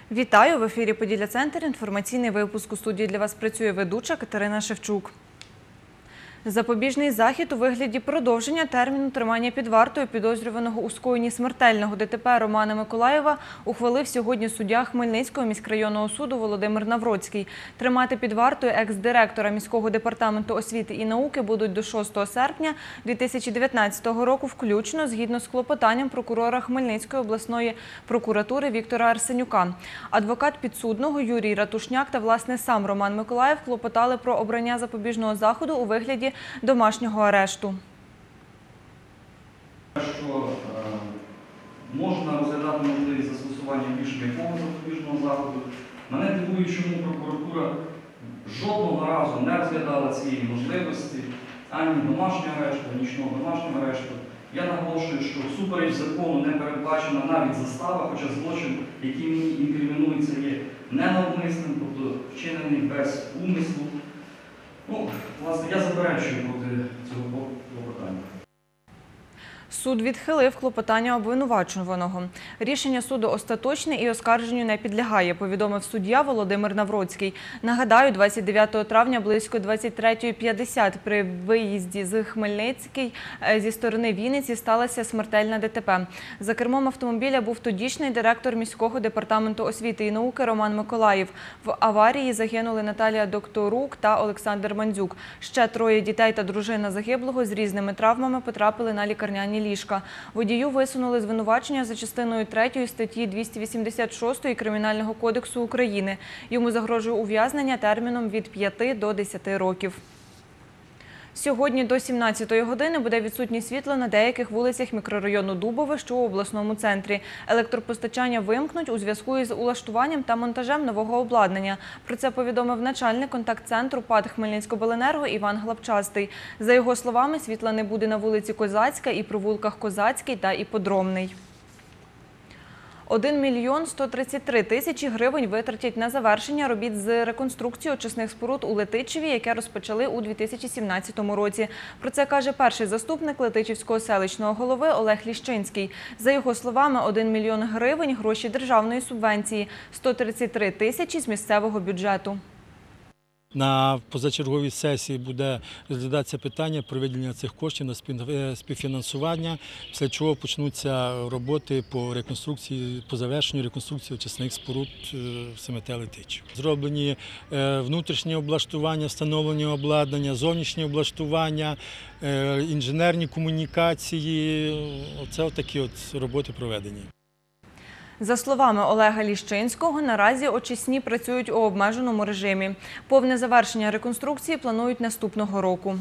Вітаю! В ефірі «Поділля-Центр». Інформаційний випуск. У студії для вас працює ведуча Катерина Шевчук. Запобіжний захід у вигляді продовження терміну тримання під вартою підозрюваного у скоєнні смертельного ДТП Романа Миколаєва ухвалив сьогодні суддя Хмельницького міськрайонного суду Володимир Навроцький. Тримати під вартою екс-директора міського департаменту освіти і науки будуть до 6 серпня 2019 року включно, згідно з клопотанням прокурора Хмельницької обласної прокуратури Віктора Арсенюка. Адвокат підсудного Юрій Ратушняк та, власне, сам Роман Миколаєв клопотали про обрання запобіжного заходу у вигляді домашнього арешту. Що можна розглядати можливість застосування більш м'якого запобіжного заходу. Мене дивує, чому прокуратура жодного разу не розглядала цієї можливості ані домашнього арешту, ані нічного домашнього арешту. Я наголошую, що всупереч закону не передбачена навіть застава, хоча злочин, який мені інкримінується, є ненавмисним, тобто вчинений без умислу. Власне, я заперечую проти цього клопотання. Суд відхилив клопотання обвинувачуваного. Рішення суду остаточне і оскарженню не підлягає, повідомив суддя Володимир Навроцький. Нагадаю, 29 травня близько 23:50 при виїзді з Хмельницький зі сторони Вінниці сталося смертельне ДТП. За кермом автомобіля був тодішній директор міського департаменту освіти і науки Роман Миколаєв. В аварії загинули Наталія Докторук та Олександр Мандзюк. Ще 3 дітей та дружина загиблого з різними травмами потрапили на лікарняні ліжка. Водію висунули звинувачення за частиною 3 статті 286 Кримінального кодексу України. Йому загрожує ув'язнення терміном від 5 до 10 років. Сьогодні до 17-ї години буде відсутнє світло на деяких вулицях мікрорайону Дубове, що у обласному центрі. Електропостачання вимкнуть у зв'язку із улаштуванням та монтажем нового обладнання. Про це повідомив начальник контакт-центру ПАТ «Хмельницькобленерго» Іван Глапчастий. За його словами, світла не буде на вулиці Козацька і провулках Козацький та Іпподромний. 1 мільйон 133 тисячі гривень витратять на завершення робіт з реконструкції очисних споруд у Летичеві, яке розпочали у 2017 році. Про це каже перший заступник Летичівського селищного голови Олег Ліщинський. За його словами, 1 мільйон гривень – гроші державної субвенції, 133 тисячі – з місцевого бюджету. На позачерговій сесії буде розглядатися питання про виділення цих коштів на співфінансування, після чого почнуться роботи по реконструкції, по завершенню реконструкції очисних споруд в СМТ Летичів. Зроблені внутрішнє облаштування, встановлення обладнання, зовнішнє облаштування, інженерні комунікації. Оце такі роботи проведені. За словами Олега Ліщинського, наразі очисні працюють у обмеженому режимі. Повне завершення реконструкції планують наступного року.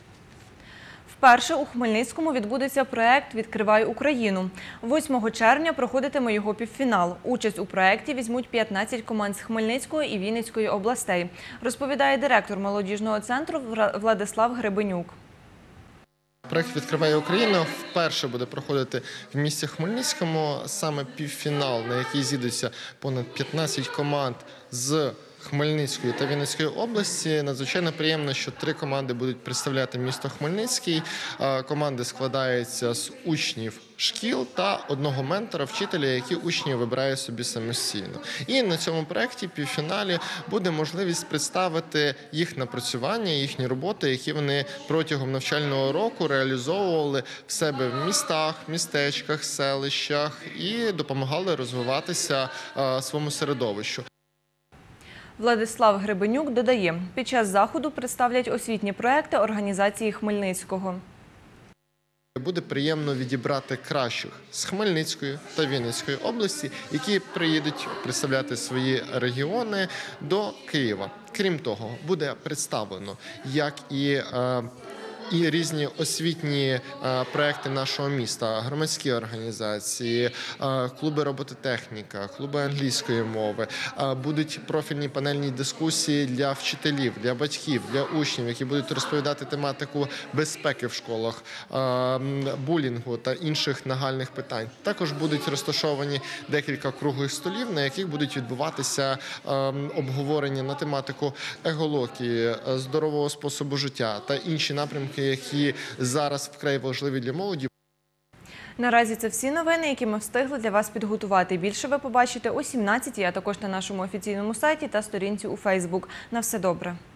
Вперше у Хмельницькому відбудеться проєкт «Відкривай Україну». 8 червня проходитиме його півфінал. Участь у проєкті візьмуть 15 команд з Хмельницької і Вінницької областей, розповідає директор молодіжного центру Владислав Гребенюк. Проект «Відкривай Україну» вперше буде проходити в місті Хмельницькому, саме півфінал, на який зійдуться понад 15 команд з Хмельницької та Вінницької області. Надзвичайно приємно, що 3 команди будуть представляти місто Хмельницький. Команди складаються з учнів шкіл та одного ментора, вчителя, які учні вибирають собі самостійно. І на цьому проєкті, півфіналі, буде можливість представити їх напрацювання, їхні роботи, які вони протягом навчального року реалізовували в себе в містах, містечках, селищах і допомагали розвиватися своєму середовищу. Владислав Гребенюк додає, під час заходу представлять освітні проекти організації Хмельницького. Буде приємно відібрати кращих з Хмельницької та Вінницької області, які приїдуть представляти свої регіони до Києва. Крім того, буде представлено як і різні освітні проекти нашого міста, громадські організації, клуби робототехніка, клуби англійської мови. Будуть профільні панельні дискусії для вчителів, для батьків, для учнів, які будуть розповідати тематику безпеки в школах, булінгу та інших нагальних питань. Також будуть розташовані декілька круглих столів, на яких будуть відбуватися обговорення на тематику екології, здорового способу життя та інші напрямки, які зараз вкрай важливі для молоді. Наразі це всі новини, які ми встигли для вас підготувати. Більше ви побачите о 17-й, а також на нашому офіційному сайті та сторінці у Фейсбук. На все добре.